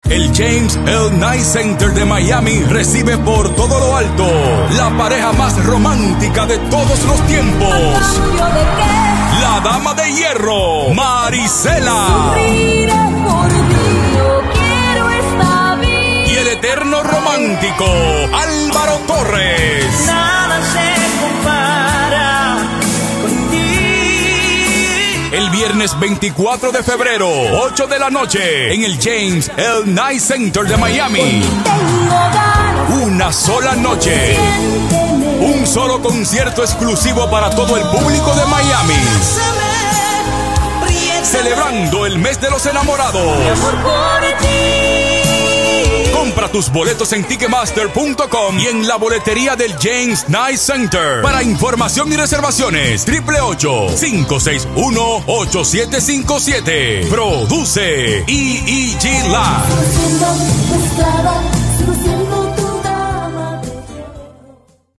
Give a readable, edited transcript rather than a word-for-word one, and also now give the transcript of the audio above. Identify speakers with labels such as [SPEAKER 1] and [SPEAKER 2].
[SPEAKER 1] El James L. Knight Center de Miami recibe por todo lo alto la pareja más romántica de todos los tiempos. La Dama de Hierro, Marisela. Y el eterno romántico, Álvaro Torres.
[SPEAKER 2] Nada se compara contigo.
[SPEAKER 1] El viernes 24 de febrero, 8 de la noche, en el James L. Knight Center de Miami. Una sola noche. Un solo concierto exclusivo para todo el público de Miami. Celebrando el mes de los enamorados. Compra tus boletos en Ticketmaster.com y en la boletería del James Knight Center. Para información y reservaciones, 888-561-8757. Produce EEG Live.